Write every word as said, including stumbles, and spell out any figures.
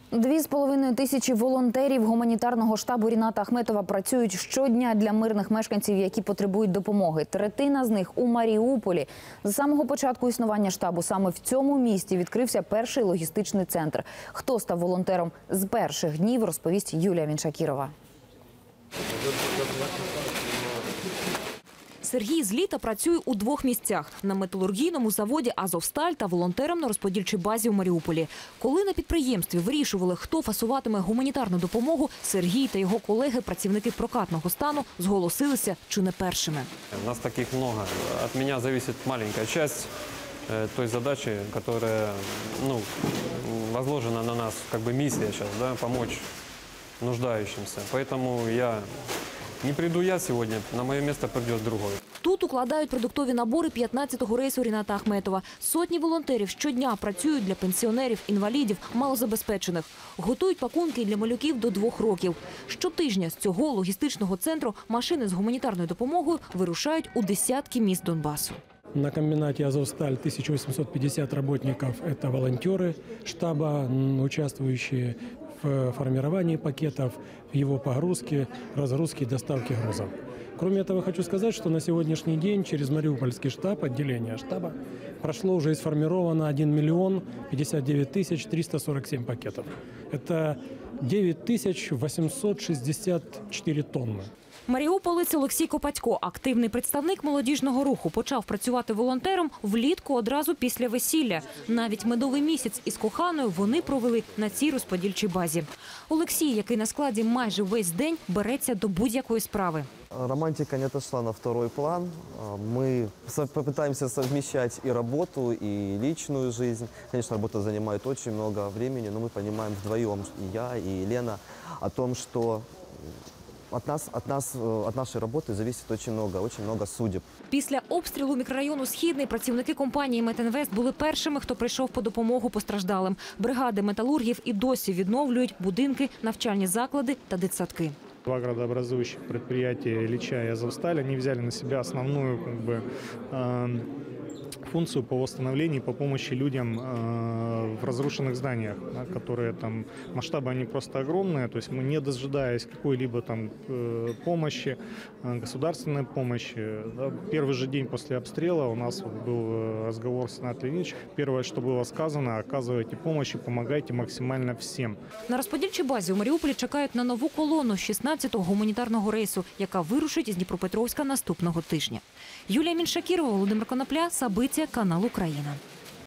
Дві з половиною тисячі волонтерів гуманітарного штабу Ріната Ахметова працюють щодня для мирних мешканців, які потребують допомоги. Третина з них у Маріуполі. З самого початку існування штабу саме в цьому місті відкрився перший логістичний центр. Хто став волонтером з перших днів, розповість Юлія Міншакірова. Сергій з літа працює у двох місцях – на металургійному заводі «Азовсталь» та волонтером на розподільчій базі у Маріуполі. Коли на підприємстві вирішували, хто фасуватиме гуманітарну допомогу, Сергій та його колеги, працівники прокатного стану, зголосилися чи не першими. У нас таких много. От меня зависит маленькая часть той задачи, которая ну, возложена на нас, как бы миссия сейчас, да, помочь нуждающимся. Поэтому я не приду я сегодня, на мое место придет другой. Тут укладають продуктові набори п'ятнадцятого рейсу Ріната Ахметова. Сотні волонтерів щодня працюють для пенсіонерів, інвалідів, малозабезпечених. Готують пакунки для малюків до двох років. Щотижня з цього логістичного центру машини з гуманітарною допомогою вирушають у десятки міст Донбасу. На комбинате «Азовсталь» тысяча восемьсот пятьдесят работников – это волонтеры штаба, участвующие в формировании пакетов, в его погрузке, разгрузке и доставке грузов. Кроме этого, хочу сказать, что на сегодняшний день через Мариупольский штаб, отделение штаба, прошло уже и сформировано один миллион пятьдесят девять тысяч триста сорок семь пакетов. Это девять тысяч восемьсот шестьдесят четыре тонны. Маріуполець Олексій Копатько, активний представник молодіжного руху, почав працювати волонтером влітку одразу після весілля. Навіть медовий місяць із коханою вони провели на цій розподільчій базі. Олексій, який на складі майже весь день, береться до будь-якої справи. Романтика не отошла на второй план. Мы попытаемся совмещать и работу, и личную жизнь. Конечно, работа занимает очень много времени, но мы понимаем вдвоем, и я, и Лена, о том, что От нас, от нас, от нашей роботи зависить дуже много, дуже много судеб. Після обстрілу мікрорайону «Східний» працівники компанії «Метінвест» були першими, хто прийшов по допомогу постраждалим. Бригади металургів і досі відновлюють будинки, навчальні заклади та дитсадки. Два градообразующих предприятия «Ильича» и «Азовсталь» они взяли на себя основную как бы, э, функцию по восстановлению и по помощи людям э, в разрушенных зданиях, да, которые там масштабы они просто огромные, то есть мы, не дожидаясь какой-либо там э, помощи, э, государственной помощи, да, первый же день после обстрела у нас вот был разговор с Игнатом Леонидовичем. Первое, что было сказано: оказывайте помощь и помогайте максимально всем. На розподільчій базі у Маріуполі чекають на нову колону з шістнадцятого гуманітарного рейсу, яка вирушить із Дніпропетровська наступного тижня. Юлія Міншакірова, Володимир Конопля, Сабиття, канал Україна.